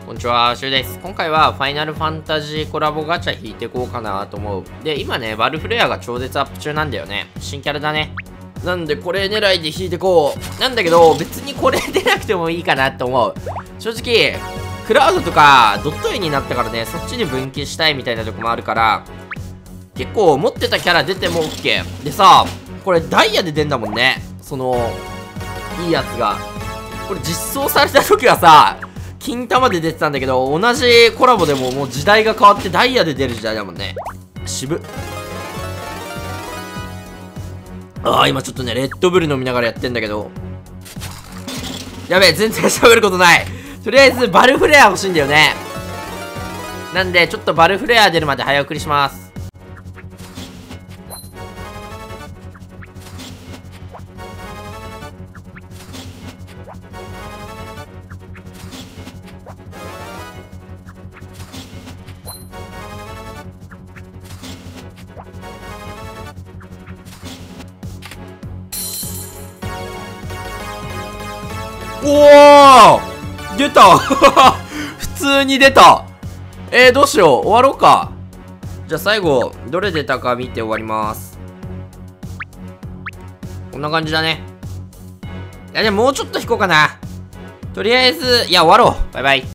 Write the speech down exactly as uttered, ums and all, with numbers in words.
こんにちは、シュウです。今回はファイナルファンタジーコラボガチャ引いていこうかなと思う。で、今ね、バルフレアが超絶アップ中なんだよね。新キャラだね。なんでこれ狙いで引いてこう。なんだけど、別にこれ出なくてもいいかなって思う。正直、クラウドとかドット絵になったからね、そっちに分岐したいみたいなとこもあるから、結構持ってたキャラ出ても OK。でさ、これダイヤで出んだもんね。その、いいやつが。これ実装された時はさ、金玉で出てたんだけど、同じコラボでももう時代が変わってダイヤで出る時代だもんね。渋っ。ああ、今ちょっとね、レッドブル飲みながらやってんだけど。やべえ、全然喋ることない。とりあえず、バルフレア欲しいんだよね。なんで、ちょっとバルフレア出るまで早送りします。おー出た普通に出た。えー、どうしよう。終わろうか。じゃあ最後、どれ出たか見て終わります。こんな感じだね。いや、でももうちょっと引こうかな。とりあえず、いや、終わろう。バイバイ。